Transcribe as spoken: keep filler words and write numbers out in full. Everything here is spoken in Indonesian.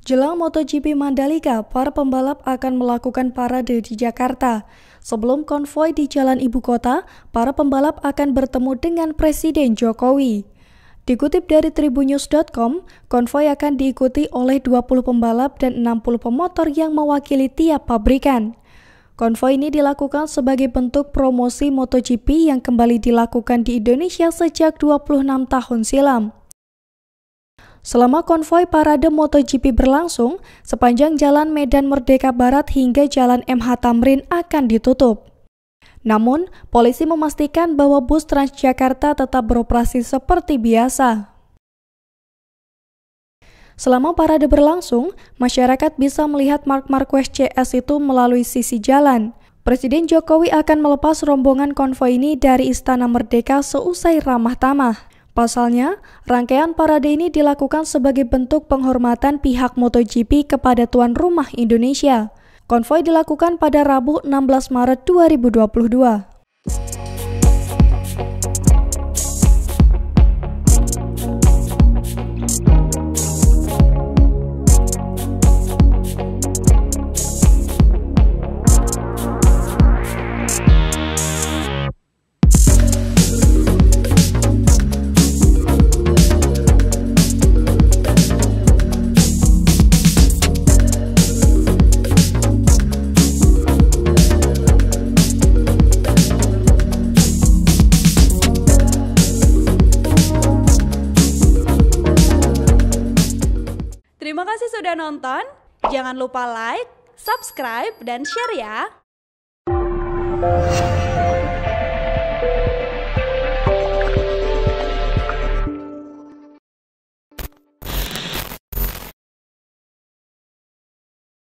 Jelang MotoGP Mandalika, para pembalap akan melakukan parade di Jakarta. Sebelum konvoi di jalan ibu kota, para pembalap akan bertemu dengan Presiden Jokowi. Dikutip dari tribunnews dot com, konvoi akan diikuti oleh dua puluh pembalap dan enam puluh pemotor yang mewakili tiap pabrikan. Konvoi ini dilakukan sebagai bentuk promosi MotoGP yang kembali dilakukan di Indonesia sejak dua puluh enam tahun silam. Selama konvoi parade MotoGP berlangsung, sepanjang Jalan Medan Merdeka Barat hingga Jalan M H Tamrin akan ditutup. Namun, polisi memastikan bahwa bus Transjakarta tetap beroperasi seperti biasa. Selama parade berlangsung, masyarakat bisa melihat Marc Marquez C S itu melalui sisi jalan. Presiden Jokowi akan melepas rombongan konvoi ini dari Istana Merdeka seusai ramah tamah. Pasalnya, rangkaian parade ini dilakukan sebagai bentuk penghormatan pihak MotoGP kepada tuan rumah Indonesia. Konvoi dilakukan pada Rabu enam belas Maret dua ribu dua puluh dua. Terima kasih sudah nonton, jangan lupa like, subscribe, dan share ya!